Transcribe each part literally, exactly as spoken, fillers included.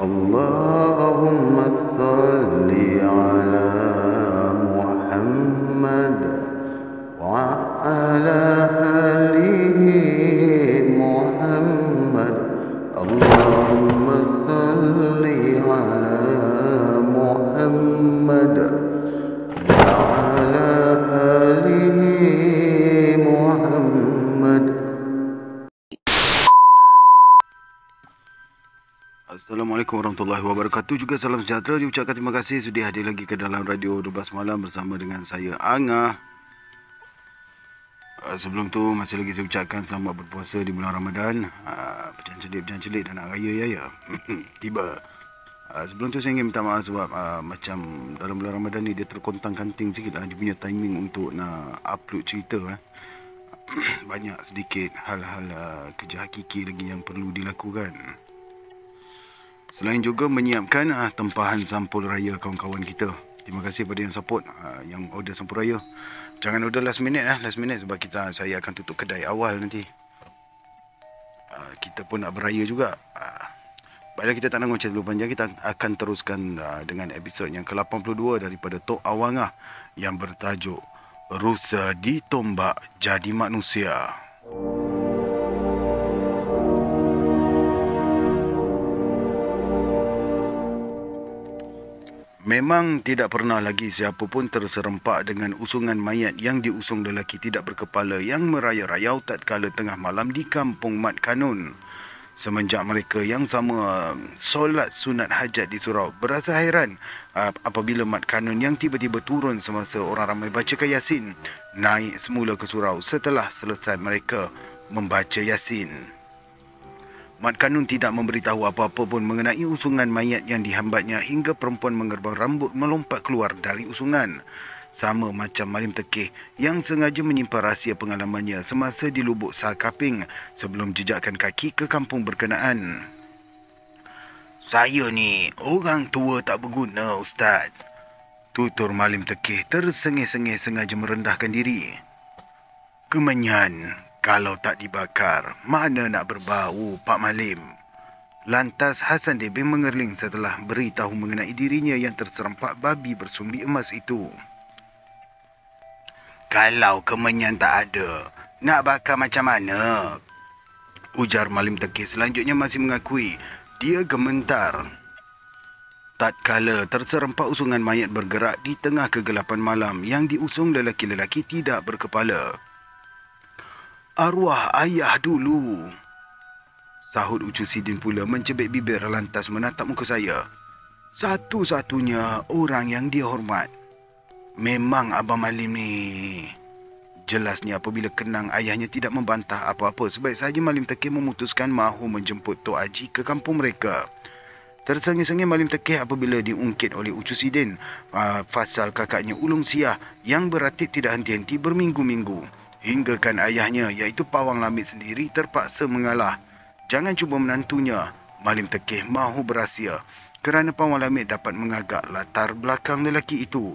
اللهم صل على محمد وعلى آل محمد. اللهم صل على محمد وعلى آل محمد. Assalamualaikum warahmatullahi wabarakatuh. Juga salam sejahtera. Diucapkan terima kasih sudi hadir lagi ke dalam Radio dua belas Malam bersama dengan saya Angah. Uh, sebelum tu masih lagi saya ucapkan selamat berpuasa di bulan Ramadan. Uh, Berjalan celik, berjalan celik dan nak raya ya ya. Tiba. Uh, sebelum tu saya ingin minta maaf sebab uh, macam dalam bulan Ramadan ni dia terkontang-kanting sikit lah. Dia punya timing untuk nak upload cerita. Eh. Banyak sedikit hal-hal uh, kerja hakiki lagi yang perlu dilakukan. Selain juga menyiapkan uh, tempahan sampul raya kawan-kawan kita. Terima kasih kepada yang support, uh, yang order sampul raya. Jangan order last minute lah, last minute sebab kita saya akan tutup kedai awal nanti. Uh, kita pun nak beraya juga. Uh, baiklah, kita tak nak ngoceh terlalu panjang. Kita akan teruskan uh, dengan episod yang ke lapan puluh dua daripada Tok Awangah yang bertajuk Rusa Ditombak Jadi Manusia. Memang tidak pernah lagi siapa pun terserempak dengan usungan mayat yang diusung lelaki tidak berkepala yang meraya-rayau tatkala tengah malam di kampung Mat Kanun. Semenjak mereka yang sama solat sunat hajat di surau berasa hairan apabila Mat Kanun yang tiba-tiba turun semasa orang ramai bacakan Yasin naik semula ke surau setelah selesai mereka membaca Yasin. Mat Kanun tidak memberitahu apa-apa pun mengenai usungan mayat yang dihambatnya hingga perempuan mengerbang rambut melompat keluar dari usungan. Sama macam Malim Tekeh yang sengaja menyimpan rahsia pengalamannya semasa di Lubuk Salkaping sebelum jejakkan kaki ke kampung berkenaan. Saya ni orang tua tak berguna, Ustaz. Tutur Malim Tekeh tersengih-sengih sengaja merendahkan diri. Kemenyan. Kalau tak dibakar, mana nak berbau, Pak Malim? Lantas Hasan Debing mengerling setelah beritahu mengenai dirinya yang terserempak babi bersumbi emas itu. Kalau kemenyan tak ada, nak bakar macam mana? Ujar Malim Tekeh selanjutnya masih mengakui dia gementar. Tatkala terserempak usungan mayat bergerak di tengah kegelapan malam yang diusung lelaki-lelaki tidak berkepala. Arwah ayah dulu, sahut Ucu Sidin pula mencebik bibir lantas menatap muka saya. Satu-satunya orang yang dia hormat. Memang Abang Malim ni. Jelasnya apabila kenang ayahnya tidak membantah apa-apa, sebaik saja Malim Tekeh memutuskan mahu menjemput Tok Haji ke kampung mereka. Tersengih-sengih Malim Tekeh apabila diungkit oleh Ucu Sidin uh, fasal kakaknya Ulung Siah yang beratib tidak henti-henti berminggu-minggu. Hinggakan ayahnya iaitu Pawang Lamit sendiri terpaksa mengalah. Jangan cuba menantunya, Malim Tekeh mahu berahsia kerana Pawang Lamit dapat mengagak latar belakang lelaki itu.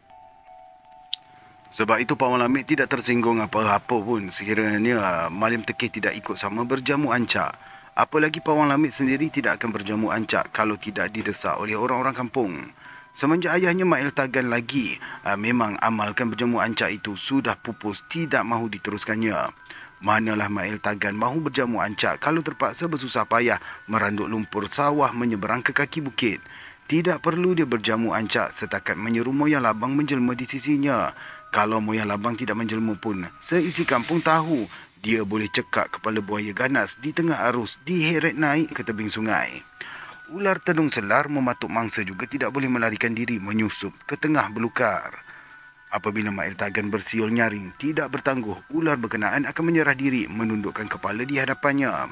Sebab itu Pawang Lamit tidak tersinggung apa-apa pun sekiranya Malim Tekeh tidak ikut sama berjamu ancak. Apalagi Pawang Lamit sendiri tidak akan berjamu ancak kalau tidak didesak oleh orang-orang kampung. Semenjak ayahnya Mail Tagan lagi aa, memang amalkan berjamu ancak itu sudah pupus tidak mahu diteruskannya. Manalah Mail Tagan mahu berjamu ancak kalau terpaksa bersusah payah meranduk lumpur sawah menyeberang ke kaki bukit. Tidak perlu dia berjamu ancak setakat menyeru moyang labang menjelma di sisinya. Kalau moyang labang tidak menjelma pun, seisi kampung tahu dia boleh cekak kepala buaya ganas di tengah arus diheret naik ke tebing sungai. Ular tedung selar mematuk mangsa juga tidak boleh melarikan diri menyusup ke tengah belukar. Apabila Mail Tagan bersiul nyaring, tidak bertangguh, ular berkenaan akan menyerah diri menundukkan kepala di hadapannya.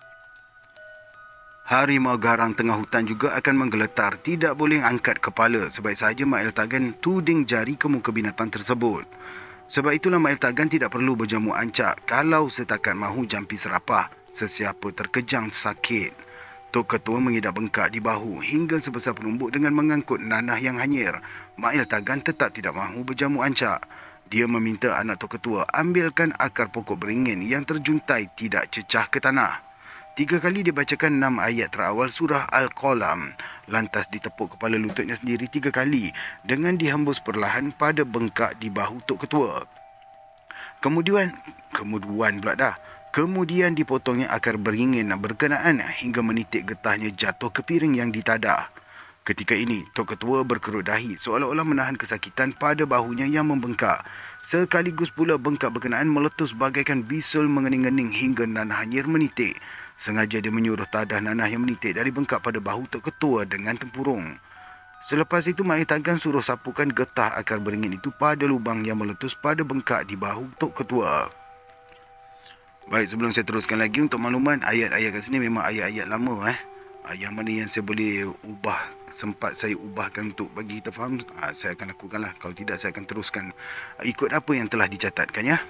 Harimau garang tengah hutan juga akan menggeletar, tidak boleh angkat kepala sebaik saja Mail Tagan tuding jari ke muka binatang tersebut. Sebab itulah Mail Tagan tidak perlu berjamu ancak kalau setakat mahu jampi serapah, sesiapa terkejang sakit. Tok Ketua mengidap bengkak di bahu hingga sebesar penumbuk dengan mengangkut nanah yang hanyir. Mail Tagan tetap tidak mahu berjamu ancak. Dia meminta anak Tok Ketua ambilkan akar pokok beringin yang terjuntai tidak cecah ke tanah. Tiga kali dia bacakan enam ayat terawal surah Al-Qalam. Lantas ditepuk kepala lututnya sendiri tiga kali dengan dihembus perlahan pada bengkak di bahu Tok Ketua. Kemudian, kemudian pula dah. Kemudian dipotongnya akar beringin berkenaan hingga menitik getahnya jatuh ke piring yang ditadah. Ketika ini, Tok Ketua berkerut dahi seolah-olah menahan kesakitan pada bahunya yang membengkak. Sekaligus pula bengkak berkenaan meletus bagaikan bisul mengening-ening hingga nanah nyir menitik. Sengaja dia menyuruh tadah nanah yang menitik dari bengkak pada bahu Tok Ketua dengan tempurung. Selepas itu, Mak Tagan suruh sapukan getah akar beringin itu pada lubang yang meletus pada bengkak di bahu Tok Ketua. Baik, sebelum saya teruskan lagi, untuk makluman, ayat-ayat kat sini memang ayat-ayat lama. eh. Yang mana yang saya boleh ubah, sempat saya ubahkan untuk bagi kita faham, saya akan lakukanlah. Kalau tidak, saya akan teruskan ikut apa yang telah dicatatkan, ya.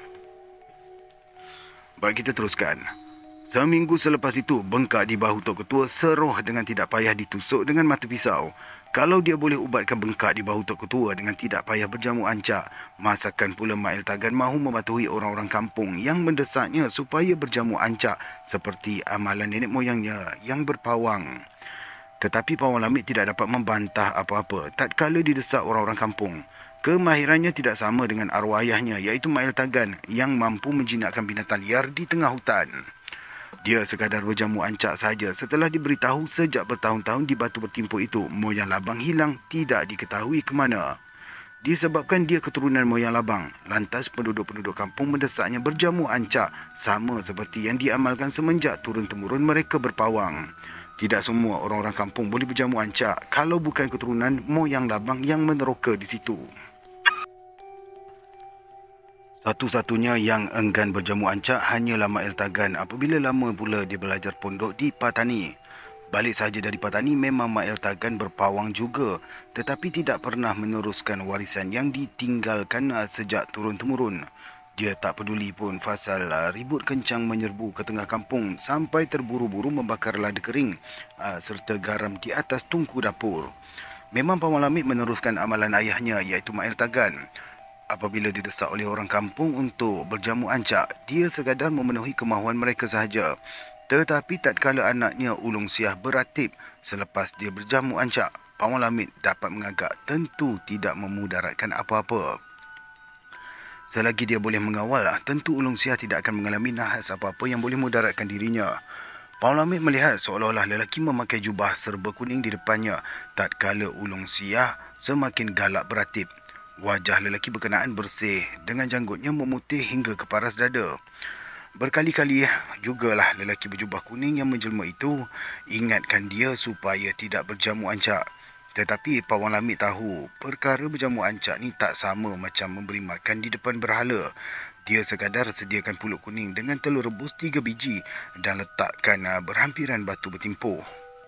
Baik, kita teruskan. Seminggu selepas itu, bengkak di bahu Tok Ketua seroh dengan tidak payah ditusuk dengan mata pisau. Kalau dia boleh ubatkan bengkak di bahu Tok Ketua dengan tidak payah berjamu ancak, masakan pula Mak Tagan mahu mematuhi orang-orang kampung yang mendesaknya supaya berjamu ancak seperti amalan nenek moyangnya yang berpawang. Tetapi Pawang Lamit tidak dapat membantah apa-apa tatkala didesak orang-orang kampung. Kemahirannya tidak sama dengan arwah ayahnya, iaitu Mak Tagan yang mampu menjinakkan binatang liar di tengah hutan. Dia sekadar berjamu ancak saja setelah diberitahu sejak bertahun-tahun di batu bertimpuk itu moyang labang hilang tidak diketahui ke mana. Disebabkan dia keturunan moyang labang, lantas penduduk-penduduk kampung mendesaknya berjamu ancak sama seperti yang diamalkan semenjak turun-temurun mereka berpawang. Tidak semua orang-orang kampung boleh berjamu ancak kalau bukan keturunan moyang labang yang meneroka di situ. Satu-satunya yang enggan berjamu ancak hanyalah Mak Tagan apabila lama pula dia belajar pondok di Patani. Balik sahaja dari Patani, memang Mak Tagan berpawang juga, tetapi tidak pernah meneruskan warisan yang ditinggalkan sejak turun-temurun. Dia tak peduli pun pasal ribut kencang menyerbu ke tengah kampung sampai terburu-buru membakar lada kering serta garam di atas tungku dapur. Memang Pawang Lamit meneruskan amalan ayahnya, iaitu Mak Tagan. Apabila didesak oleh orang kampung untuk berjamu ancak, dia sekadar memenuhi kemahuan mereka sahaja. Tetapi tatkala anaknya Ulung Siah beratib selepas dia berjamu ancak, Pawang Lamit dapat mengagak tentu tidak memudaratkan apa-apa. Selagi dia boleh mengawal, tentu Ulung Siah tidak akan mengalami nahas apa-apa yang boleh mudaratkan dirinya. Pawang Lamit melihat seolah-olah lelaki memakai jubah serba kuning di depannya tatkala Ulung Siah semakin galak beratib. Wajah lelaki berkenaan bersih dengan janggutnya memutih hingga ke paras dada. Berkali-kali jugalah lelaki berjubah kuning yang menjelma itu ingatkan dia supaya tidak berjamu ancak. Tetapi Pawang Lamit tahu perkara berjamu ancak ni tak sama macam memberi makan di depan berhala. Dia sekadar sediakan pulut kuning dengan telur rebus tiga biji dan letakkan berhampiran batu bertimpuh.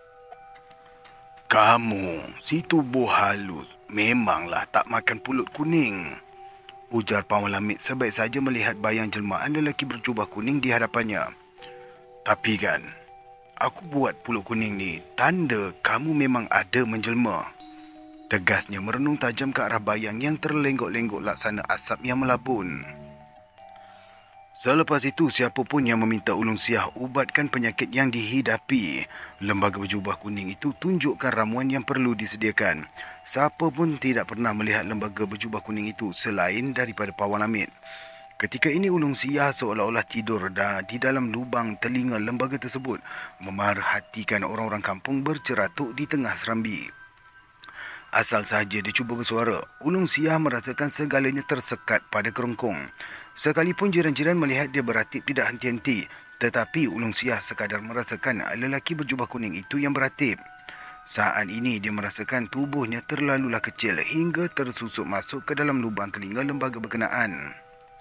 Kamu, si tubuh halus, memanglah tak makan pulut kuning, ujar Pawang Lamit sebaik saja melihat bayang jelmaan lelaki berjubah kuning di hadapannya. Tapi kan, aku buat pulut kuning ni tanda kamu memang ada menjelma, tegasnya merenung tajam ke arah bayang yang terlenggok-lenggok laksana asap yang melabun. Selepas itu, siapa pun yang meminta Ulung Siah ubatkan penyakit yang dihidapi, lembaga berjubah kuning itu tunjukkan ramuan yang perlu disediakan. Siapa pun tidak pernah melihat lembaga berjubah kuning itu selain daripada Pawang Lamit. Ketika ini Ulung Siah seolah-olah tidur dan di dalam lubang telinga lembaga tersebut, memerhatikan orang-orang kampung berceratuk di tengah serambi. Asal sahaja dia cuba bersuara, Ulung Siah merasakan segalanya tersekat pada kerongkong. Sekalipun jiran-jiran melihat dia beratib tidak henti-henti, tetapi Ulung Siah sekadar merasakan lelaki berjubah kuning itu yang beratib. Saat ini dia merasakan tubuhnya terlalulah kecil hingga tersusuk masuk ke dalam lubang telinga lembaga berkenaan.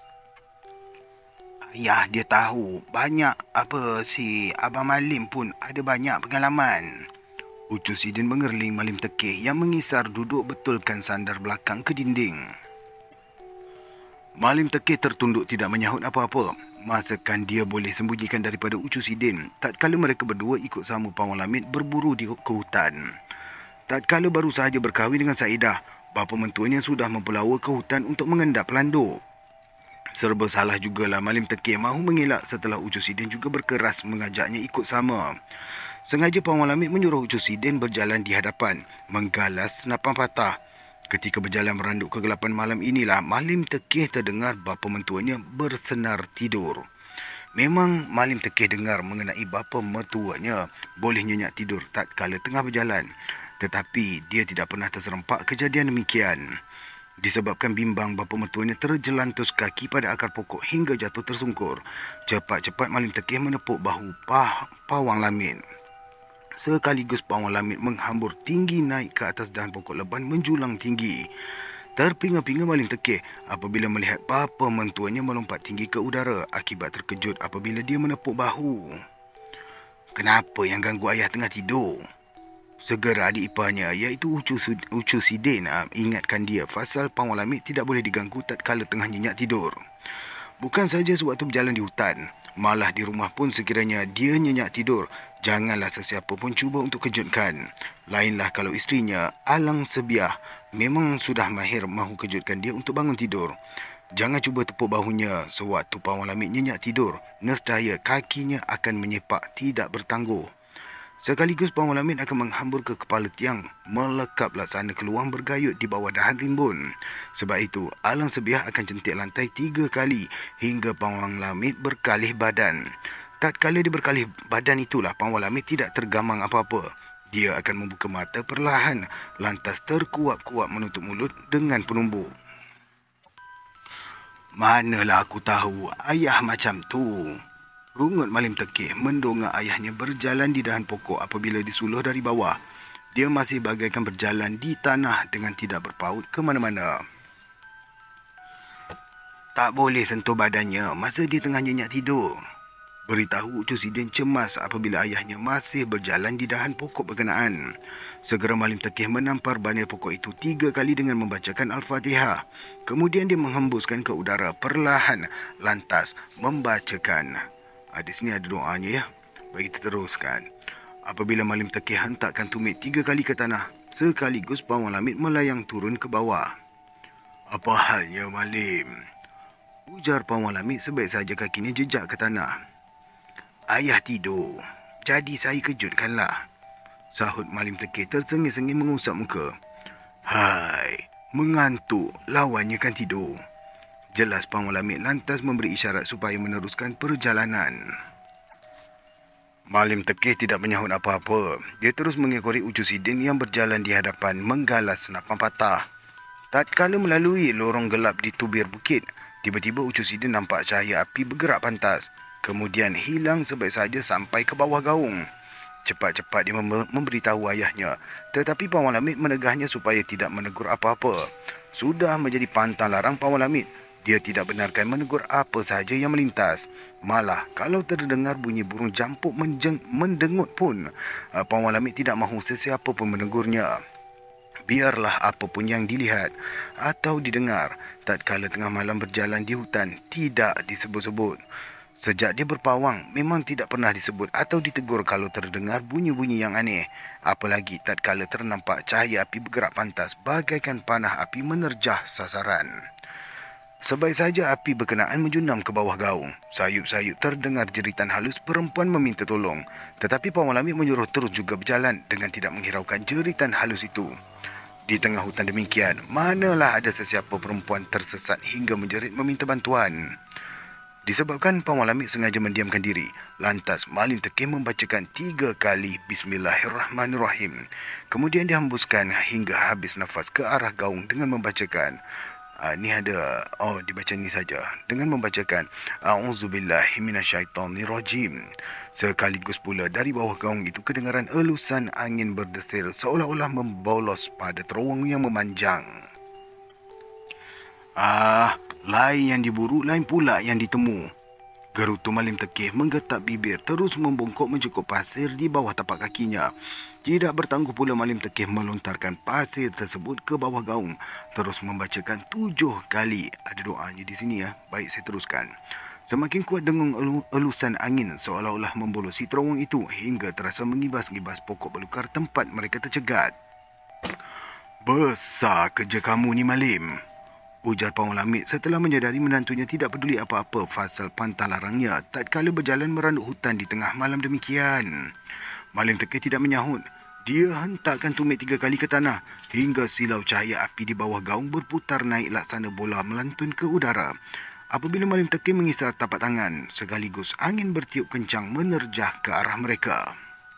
Ayah dia tahu banyak apa si Abang Malim pun ada banyak pengalaman, ucap Sidin mengerling Malim Tekeh yang mengisar duduk betulkan sandar belakang ke dinding. Malim Tekeh tertunduk tidak menyahut apa-apa. Masakan dia boleh sembunyikan daripada Ucu Sidin tatkala mereka berdua ikut sama Pawang Lamit berburu di ke hutan. Tatkala baru sahaja berkahwin dengan Saidah, bapa mentuanya sudah mempelawa ke hutan untuk mengendap pelanduk. Serba salah jugalah Malim Tekeh mahu mengelak setelah Ucu Sidin juga berkeras mengajaknya ikut sama. Sengaja Puan Wan Lamid menyuruh Ucu Sidin berjalan di hadapan, menggalas senapan patah. Ketika berjalan meranduk kegelapan malam inilah Malim Tekeh terdengar bapa mentuanya bersenar tidur. Memang Malim Tekeh dengar mengenai bapa mertuanya boleh nyenyak tidur tatkala tengah berjalan. Tetapi dia tidak pernah terserempak kejadian demikian. Disebabkan bimbang bapa mertuanya terjelantus kaki pada akar pokok hingga jatuh tersungkur. Cepat-cepat Malim Tekeh menepuk bahu Pah Pawang Lamid. Sekaligus Pawang Lamid menghambur tinggi naik ke atas dahan pokok leban menjulang tinggi. Terpinga-pinga Malim Tekeh apabila melihat bapa mentuanya melompat tinggi ke udara akibat terkejut apabila dia menepuk bahu. Kenapa yang ganggu ayah tengah tidur? Segera adik iparnya iaitu Ucu, Ucu Sidin ingatkan dia pasal Puan Wan Lamid tidak boleh diganggu tatkala tengah nyenyak tidur. Bukan saja sewaktu berjalan di hutan, malah di rumah pun sekiranya dia nyenyak tidur, janganlah sesiapa pun cuba untuk kejutkan. Lainlah kalau isterinya Alang Sebiah memang sudah mahir mahu kejutkan dia untuk bangun tidur. Jangan cuba tepuk bahunya sewaktu Puan Wan Lamid nyenyak tidur, nescaya kakinya akan menyepak tidak bertangguh. Sekaligus Puan Wan Lamid akan menghambur ke kepala tiang, melekap laksana keluar bergayut di bawah dahan rimbun. Sebab itu, Alang Sebiah akan centik lantai tiga kali hingga Puan Wan Lamid berkalih badan. Tatkala dia berkalih badan itulah Puan Wan Lamid tidak tergamang apa-apa. Dia akan membuka mata perlahan, lantas terkuat-kuat menutup mulut dengan penumbuk. Manalah aku tahu ayah macam tu. Rungut Malim Tekeh mendongak ayahnya berjalan di dahan pokok apabila disuluh dari bawah. Dia masih bagaikan berjalan di tanah dengan tidak berpaut ke mana-mana. Tak boleh sentuh badannya masa dia tengah nyenyak tidur. Beritahu Ucu Sidin cemas apabila ayahnya masih berjalan di dahan pokok berkenaan. Segera Malim Tekeh menampar banir pokok itu tiga kali dengan membacakan Al-Fatihah. Kemudian dia menghembuskan ke udara perlahan lantas membacakan. Ha, di sini ada doanya ya. Bagi kita teruskan. Apabila Malim Tekeh hentakkan tumit tiga kali ke tanah, sekaligus Puan Wan Lamid melayang turun ke bawah. Apa halnya Malim? Ujar Puan Wan Lamid sebaik saja kakinya jejak ke tanah. Ayah tidur. Jadi saya kejutkanlah. Sahut Malim Tekeh tersengih-sengih mengusap muka. Hai, mengantuk. Lawannya kan tidur. Jelas Puan Wan Lamid lantas memberi isyarat supaya meneruskan perjalanan. Malim Tekeh tidak menyahut apa-apa. Dia terus mengikuti Ucu Sidin yang berjalan di hadapan menggalas senapan patah. Tatkala melalui lorong gelap di tubir bukit, tiba-tiba Ucu Sidin nampak cahaya api bergerak pantas. Kemudian hilang sebaik saja sampai ke bawah gaung. Cepat-cepat dia mem- memberitahu ayahnya. Tetapi Puan Wan Lamid menegahnya supaya tidak menegur apa-apa. Sudah menjadi pantang larang Puan Wan Lamid. Dia tidak benarkan menegur apa sahaja yang melintas. Malah, kalau terdengar bunyi burung jampuk menjeng, mendengut pun, Puan Wan Lamid tidak mahu sesiapa pun menegurnya. Biarlah apapun yang dilihat atau didengar, tatkala tengah malam berjalan di hutan, tidak disebut-sebut. Sejak dia berpawang, memang tidak pernah disebut atau ditegur kalau terdengar bunyi-bunyi yang aneh. Apalagi tatkala ternampak cahaya api bergerak pantas bagaikan panah api menerjah sasaran. Sebaik saja api berkenaan menjunam ke bawah gaung. Sayup-sayup terdengar jeritan halus perempuan meminta tolong. Tetapi Puan Wan Lamid menyuruh terus juga berjalan dengan tidak menghiraukan jeritan halus itu. Di tengah hutan demikian, manalah ada sesiapa perempuan tersesat hingga menjerit meminta bantuan. Disebabkan Puan Wan Lamid sengaja mendiamkan diri, lantas Malim Tekeh membacakan tiga kali Bismillahirrahmanirrahim. Kemudian dihembuskan hingga habis nafas ke arah gaung dengan membacakan. Uh, ni ada, oh dibaca ni saja. Dengan membacakan A'udzubillahi minasyaitonirrajim. Sekaligus pula dari bawah gaung itu kedengaran elusan angin berdesir seolah-olah membolos pada terowong yang memanjang. Ah, lain yang diburu, lain pula yang ditemu. Gerutu Malim Tekeh menggetak bibir terus membongkok mencukup pasir di bawah tapak kakinya. Tidak bertangguh pula Malim Tekeh melontarkan pasir tersebut ke bawah gaung. Terus membacakan tujuh kali. Ada doanya di sini ya. Baik, saya teruskan. Semakin kuat dengung elusan angin seolah-olah membolosi terowong itu hingga terasa mengibas-ngibas pokok belukar tempat mereka tercegat. Besar kerja kamu ni Malim. ujar Pawang Lamit setelah menyadari menantunya tidak peduli apa-apa pasal pantang larangnya tatkala berjalan meranduk hutan di tengah malam demikian. Malim Tekeh tidak menyahut. Dia hentakkan tumit tiga kali ke tanah hingga silau cahaya api di bawah gaung berputar naik laksana bola melantun ke udara. Apabila Malim Tekeh mengisar tapak tangan, sekaligus angin bertiup kencang menerjah ke arah mereka.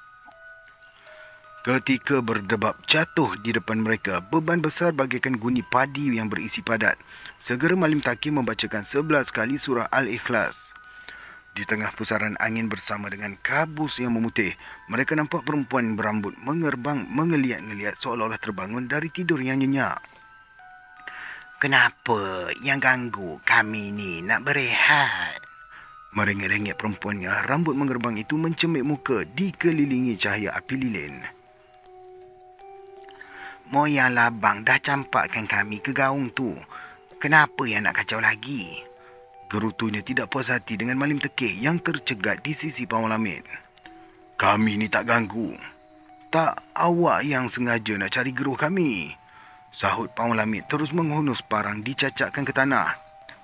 Ketika berdebap jatuh di depan mereka, beban besar bagaikan guni padi yang berisi padat. Segera Malim Tekeh membacakan sebelas kali surah Al-Ikhlas. Di tengah pusaran angin bersama dengan kabus yang memutih, mereka nampak perempuan berambut mengerbang mengeliat-ngeliat seolah-olah terbangun dari tidur yang nyenyak. Kenapa yang ganggu kami ni nak berehat? Merengek-rengek perempuannya, rambut mengerbang itu mencemik muka dikelilingi cahaya api lilin. Moyang labang dah campakkan kami ke gaung tu. Kenapa yang nak kacau lagi? Gerutunya tidak puas hati dengan Malim Tekeh yang tercegat di sisi Pawang Lamit. Kami ni tak ganggu. Tak awak yang sengaja nak cari geruh kami, sahut Pawang Lamit terus menghunus parang dicacakkan ke tanah.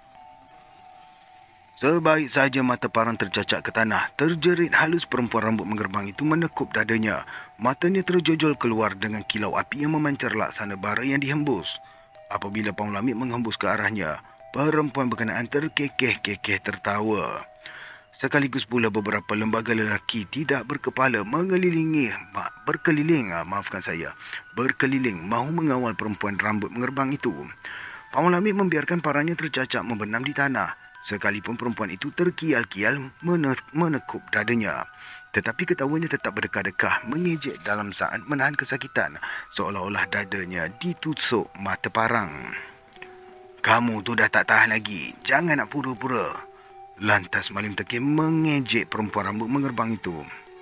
Sebaik saja mata parang tercacak ke tanah, terjerit halus perempuan rambut mengerbang itu menekup dadanya. Matanya terjojol keluar dengan kilau api yang memancar laksana bara yang dihembus. Apabila Pawang Lamit menghembus ke arahnya, perempuan berkenaan terkekeh-kekeh tertawa. Sekaligus pula beberapa lembaga lelaki tidak berkepala mengelilingi, ma, berkeliling, maafkan saya, berkeliling mahu mengawal perempuan rambut mengerbang itu. Pawang Lamit membiarkan parangnya tercacak membenam di tanah. Sekalipun perempuan itu terkial-kial menekup dadanya. Tetapi ketawanya tetap berdekah-dekah mengejek dalam saat menahan kesakitan, seolah-olah dadanya ditusuk mata parang. Kamu tu dah tak tahan lagi, jangan nak pura-pura. Lantas Malim Tekeh mengejek perempuan rambut mengerbang itu.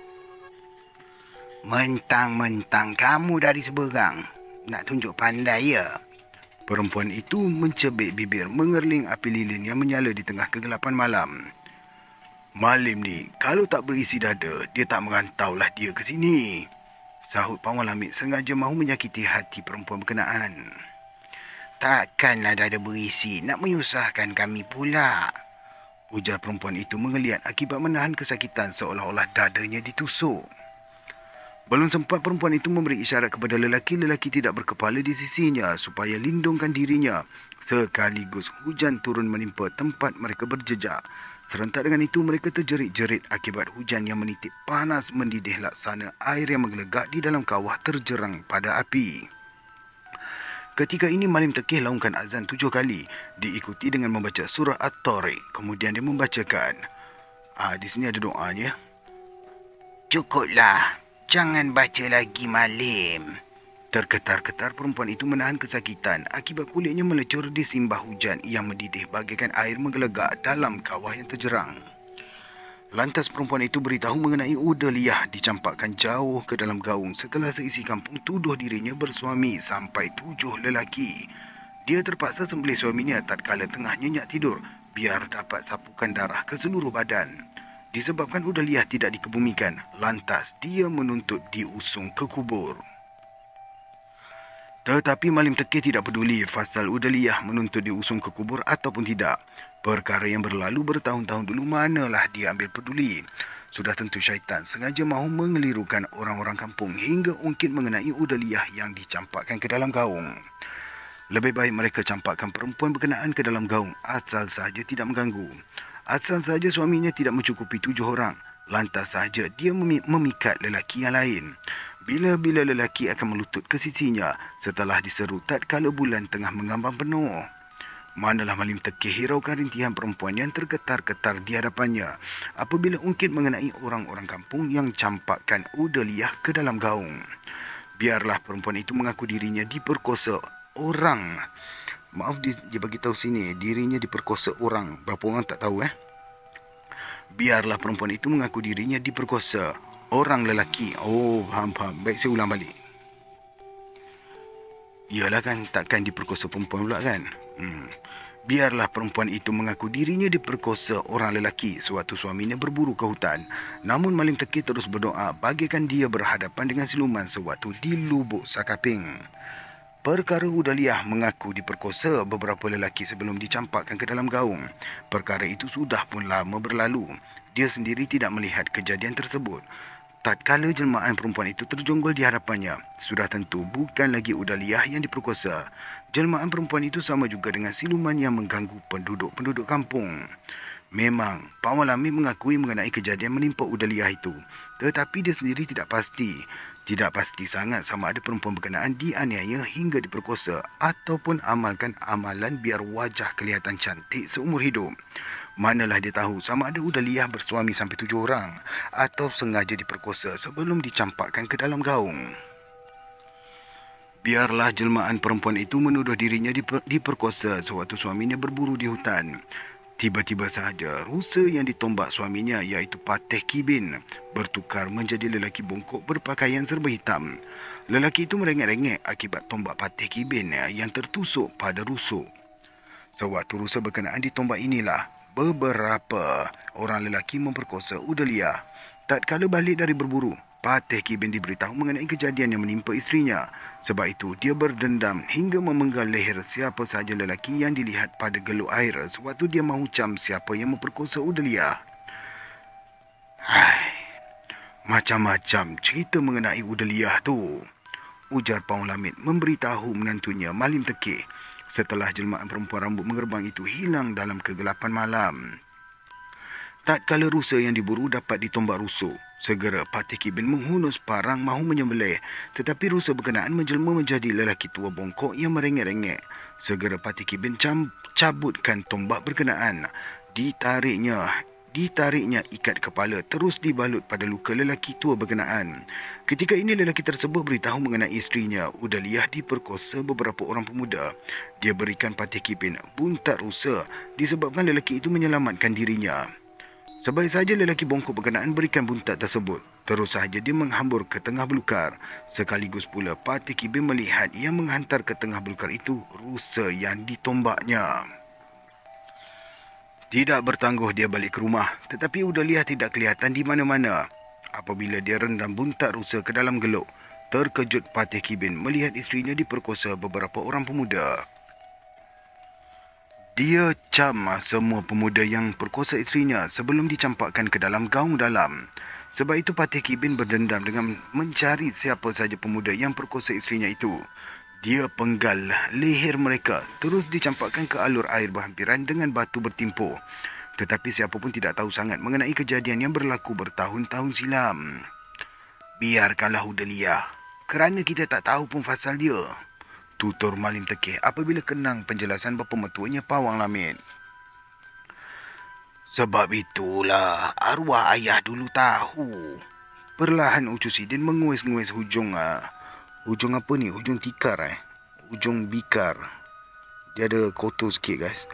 Mentang-mentang kamu dari seberang, nak tunjuk pandai ya? Perempuan itu mencebik bibir mengerling api lilin yang menyala di tengah kegelapan malam. Malim ni, kalau tak berisi dada, dia tak merantaulah dia ke sini, sahut Pawang Lamit sengaja mahu menyakiti hati perempuan berkenaan. Takkanlah dada berisi nak menyusahkan kami pula, ujar perempuan itu mengeliat akibat menahan kesakitan seolah-olah dadanya ditusuk. Belum sempat perempuan itu memberi isyarat kepada lelaki-lelaki tidak berkepala di sisinya supaya lindungkan dirinya. Sekaligus hujan turun menimpa tempat mereka berjejak. Serentak dengan itu mereka terjerit-jerit akibat hujan yang menitik panas mendidih laksana air yang menggelegak di dalam kawah terjerang pada api. Ketika ini Malim Tekeh laungkan azan tujuh kali, diikuti dengan membaca surah At-Tariq. Kemudian dia membacakan, ah, di sini ada doanya. Cukuplah. Jangan baca lagi Malim. Terketar-ketar perempuan itu menahan kesakitan akibat kulitnya melecur di simbah hujan yang mendidih bagaikan air menggelegak dalam kawah yang terjerang. Lantas perempuan itu beritahu mengenai Udaliyah dicampakkan jauh ke dalam gaung setelah seisi kampung tuduh dirinya bersuami sampai tujuh lelaki. Dia terpaksa sembelih suaminya tatkala tengah nyenyak tidur biar dapat sapukan darah ke seluruh badan. Disebabkan Udaliyah tidak dikebumikan, lantas dia menuntut diusung ke kubur. Tetapi Malim Tekeh tidak peduli pasal Udaliyah menuntut diusung ke kubur ataupun tidak. Perkara yang berlalu bertahun-tahun dulu manalah dia ambil peduli. Sudah tentu syaitan sengaja mahu mengelirukan orang-orang kampung hingga ungkit mengenai Udaliyah yang dicampakkan ke dalam gaung. Lebih baik mereka campakkan perempuan berkenaan ke dalam gaung asal sahaja tidak mengganggu. Asal sahaja suaminya tidak mencukupi tujuh orang, lantas sahaja dia memikat lelaki yang lain. Bila-bila lelaki akan melutut ke sisinya setelah diseru tatkala bulan tengah mengambang penuh. Manalah Malim Tekeh hiraukan rintihan perempuan yang tergetar-getar di hadapannya apabila ungkit mengenai orang-orang kampung yang campakkan Udaliyah ke dalam gaung. Biarlah perempuan itu mengaku dirinya diperkosa orang. Maaf, dia bagi tahu sini dirinya diperkosa orang. Berapa orang tak tahu eh. Biarlah perempuan itu mengaku dirinya diperkosa orang lelaki. Oh, faham, faham. Baik, saya ulang balik. Yalah kan, takkan diperkosa perempuan pula kan. Hmm. Biarlah perempuan itu mengaku dirinya diperkosa orang lelaki sewaktu suaminya berburu ke hutan. Namun Malim Tekeh terus berdoa bagaikan dia berhadapan dengan siluman sewaktu di lubuk Sakaping. Perkara Udaliyah mengaku diperkosa beberapa lelaki sebelum dicampakkan ke dalam gaung. Perkara itu sudah pun lama berlalu. Dia sendiri tidak melihat kejadian tersebut. Tatkala jelmaan perempuan itu terjonggol di hadapannya, sudah tentu bukan lagi Udaliyah yang diperkosa. Jelmaan perempuan itu sama juga dengan siluman yang mengganggu penduduk-penduduk kampung. Memang, Pak Wan Lamid mengakui mengenai kejadian menimpa Udaliyah itu. Tetapi dia sendiri tidak pasti. Tidak pasti sangat sama ada perempuan berkenaan dianiaya hingga diperkosa ataupun amalkan amalan biar wajah kelihatan cantik seumur hidup. Manalah dia tahu sama ada Udaliyah bersuami sampai tujuh orang atau sengaja diperkosa sebelum dicampakkan ke dalam gaung. Biarlah jelmaan perempuan itu menuduh dirinya diper, diperkosa sewaktu suaminya berburu di hutan. Tiba-tiba sahaja, rusa yang ditombak suaminya iaitu Patih Kibin bertukar menjadi lelaki bongkok berpakaian serba hitam. Lelaki itu merengek-rengek akibat tombak Patih Kibin yang tertusuk pada rusuk. Sewaktu rusa berkenaan ditombak inilah, beberapa orang lelaki memperkosa Udaliyah. Tatkala balik dari berburu, Patih Kibin diberitahu mengenai kejadian yang menimpa isterinya. Sebab itu, dia berdendam hingga memenggal leher siapa sahaja lelaki yang dilihat pada geluk air sewaktu dia mahucam siapa yang memperkosa Udaliyah. Hai, macam-macam cerita mengenai Udaliyah tu, ujar Pak Wan Lamid memberitahu menantunya Malim Tekeh setelah jelmaan perempuan rambut mengerbang itu hilang dalam kegelapan malam. Tatkala rusa yang diburu dapat ditombak rusuk, segera Patih Kibin menghunus parang mahu menyembelih, tetapi rusa berkenaan menjelma menjadi lelaki tua bongkok yang merengek-rengek. Segera Patih Kibin cam, cabutkan tombak berkenaan. Ditariknya, ditariknya ikat kepala terus dibalut pada luka lelaki tua berkenaan. Ketika ini lelaki tersebut beritahu mengenai isterinya, Udaliyah diperkosa beberapa orang pemuda. Dia berikan Patih Kibin buntat rusa disebabkan lelaki itu menyelamatkan dirinya. Sebaik saja lelaki bongkok berkenaan berikan buntat tersebut, terus sahaja dia menghambur ke tengah belukar. Sekaligus pula Patih Kibin melihat yang menghantar ke tengah belukar itu rusa yang ditombaknya. Tidak bertangguh dia balik ke rumah, tetapi Udaliyah tidak kelihatan di mana-mana. Apabila dia rendam buntat rusa ke dalam geluk, terkejut Patih Kibin melihat isterinya diperkosa beberapa orang pemuda. Dia cam semua pemuda yang perkosa isterinya sebelum dicampakkan ke dalam gaung dalam. Sebab itu Patih Kibin berdendam dengan mencari siapa sahaja pemuda yang perkosa isterinya itu. Dia penggal leher mereka terus dicampakkan ke alur air berhampiran dengan batu bertimpur. Tetapi siapa pun tidak tahu sangat mengenai kejadian yang berlaku bertahun-tahun silam. Biarkanlah Udaliyah, kerana kita tak tahu pun pasal dia, tutur Malim Tekeh apabila kenang penjelasan bapa mertuanya Pak Wan Lamid. Sebab itulah arwah ayah dulu tahu. Perlahan Ucu Sidin menguis-nguis hujung uh, hujung apa ni? Hujung tikar eh. Hujung bikar. Dia ada kotor sikit guys.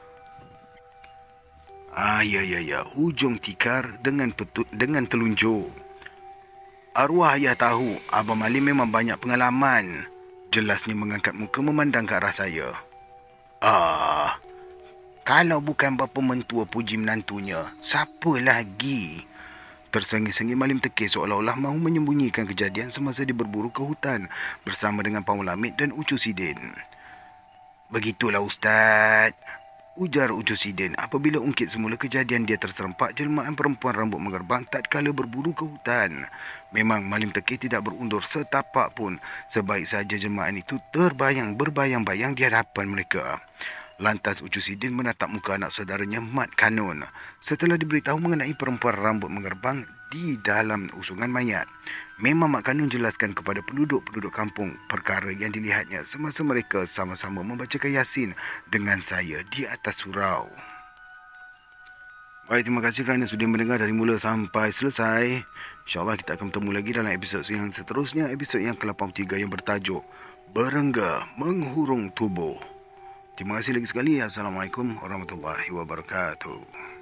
Ah ya ya ya, hujung tikar dengan petut, dengan telunjuk. Arwah ayah tahu Abang Malim memang banyak pengalaman. Jelasnya mengangkat muka memandang ke arah saya. Ah, kalau bukan bapa mentua puji menantunya, siapa lagi? Tersengih-sengih Malim Tekeh seolah-olah mahu menyembunyikan kejadian semasa dia berburu ke hutan bersama dengan Pak Wan Lamid dan Ucu Sidin. Begitulah Ustaz, ujar Ucu Sidin apabila ungkit semula kejadian dia terserempak jelmaan perempuan rambut mengerbang tatkala berburu ke hutan. Memang Malim Tekeh tidak berundur setapak pun. Sebaik saja jelmaan itu terbayang berbayang-bayang di hadapan mereka. Lantas Ucu Sidin menatap muka anak saudaranya Mat Kanun setelah diberitahu mengenai perempuan rambut mengerbang di dalam usungan mayat. Memang Mat Kanun jelaskan kepada penduduk-penduduk kampung perkara yang dilihatnya semasa mereka sama-sama membacakan Yasin dengan saya di atas surau. Baik, terima kasih kerana sudah mendengar dari mula sampai selesai. InsyaAllah kita akan bertemu lagi dalam episod yang seterusnya, episod yang ke lapan puluh tiga yang bertajuk Berengga Menghurung Tubuh. Terima kasih lagi sekali. Assalamualaikum warahmatullahi wabarakatuh.